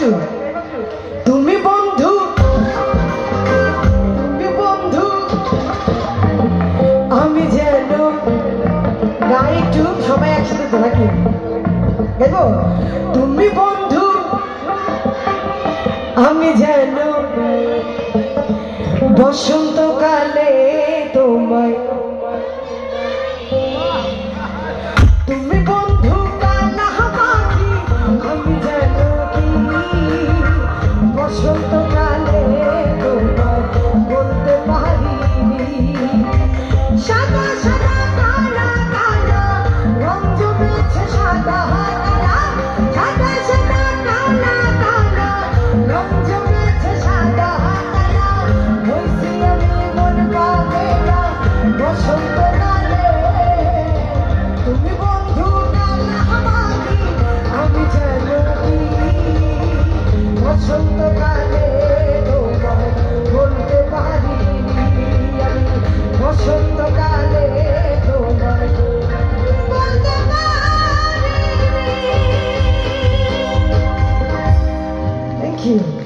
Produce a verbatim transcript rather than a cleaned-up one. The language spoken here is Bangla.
বাজু তুমি বন্ধু তুমি বন্ধু আমি যেন গাই একটু সবাই একসাথে তো নাকি গাইবো তুমি বন্ধু আমি যেন বসন্তকালে তোমায় তুমি বন্ধু কালা পাখি আমি যেন কি বসন্তকালে তোমায় বলতে পারি সাদা সাদা কালা কালা রং জমেছে সাদা কালা সাদা সাদা কালা কালা রং জমেছে সাদা কালা হইছি আমি মন পাগলা বসন্তকালে তুমি বন্ধু কালা পাখি আমি যেন কি বসন্তকালে তোমায় বলতে পারি আমি বসন্তকালে তোমায় বলতে পারি। Thank you.